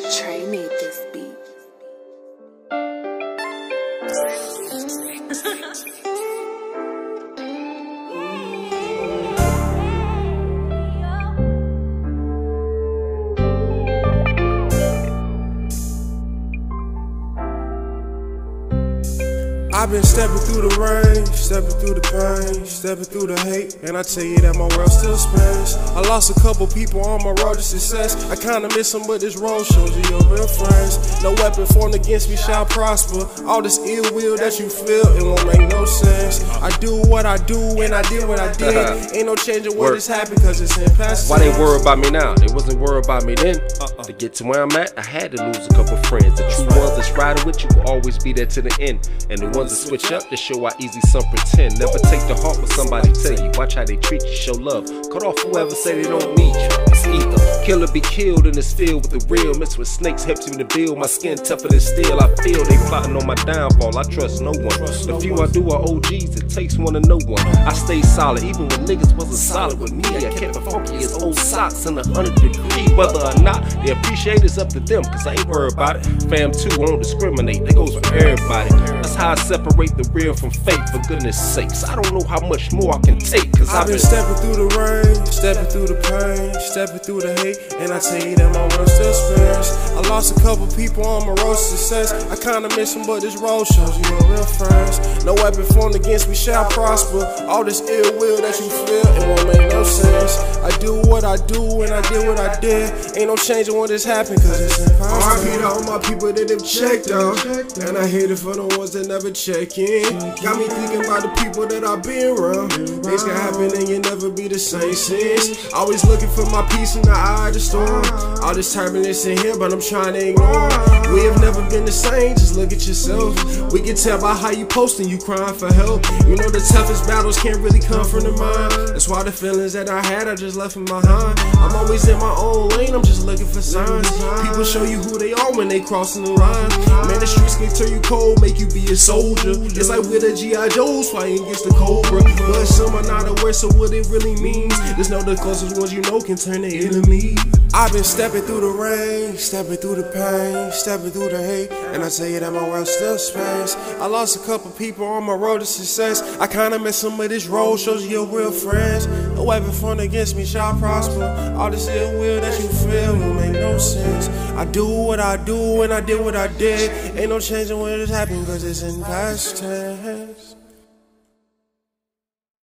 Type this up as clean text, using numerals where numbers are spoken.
Trey made this beat. I've been stepping through the rain, stepping through the pain, stepping through the hate, and I tell you that my world still spins. I lost a couple people on my road to success. I kinda miss them, but this road shows you your real friends. No weapon formed against me shall prosper. All this ill will that you feel, it won't make no sense. I do what I do and I did what I did. Ain't no changing what has happened, cause it's in past. Why they worry about me now? They wasn't worried about me then. To get to where I'm at, I had to lose a couple friends. The true ones that's riding with you will always be there to the end. And the ones that switch up to show how easy some pretend. Never take to heart what somebody tell you. Watch how they treat you, show love. Cut off whoever say they don't need you. It's either kill or be killed in this field with the real. Mixed with snakes helps me to build. My skin tougher than steel. I feel they plotting on my downfall. I trust no one. The few I do are OGs. It takes one to know one. I stay solid even when niggas wasn't solid with me. I kept it funky as old socks in 100 degrees. Whether or not they appreciate it's up to them, cause I ain't worried about it. Fam 2 won't discriminate. That goes for everybody. That's how I separate the real from fake, for goodness sakes. I don't know how much more I can take, cause I've been stepping through the rain, stepping through the pain, stepping through the hate, and I tell you that my world still spins. I lost a couple people on my road to success. I kinda miss them, but this road shows you your real friends. No weapon formed against me shall prosper. All this ill will that you feel, it won't make no sense. I do what I do and I did what I did. Ain't no changing what has happened, cause it's impossible. RP to all my people that have checked out, and I hate it for the ones that never check in. Got me thinking about the people that I've been around. Things can happen and you never be the same since. Always looking for my peace in the eye of the storm. All this turbulence in here, but I'm trying to ignore. We have never been the same, just look at yourself. We can tell by how you posting, you crying for help. You know the toughest battles can't really come from the mind. That's why the feelings that I had, I just left them behind. I'm always in my own lane, I'm just looking for signs. People show you who they are when they crossing the line. Man, the streets can turn you cold, make you be a soldier. It's like we're the G.I. Joes fighting against the Cobra. But some are not aware, so what it really means. Just know the closest ones you know can turn to enemy. I've been stepping through the rain, stepping through the pain, stepping through the hate, and I tell you that my world still spins. I lost a couple people on my road to success. I kinda miss some of this road, shows you your real friends. No weapon formed against me shall prosper. All this ill will that you feel will make no sense. I do what I do and I did what I did. Ain't no changing what has happened, cause it's in past tense.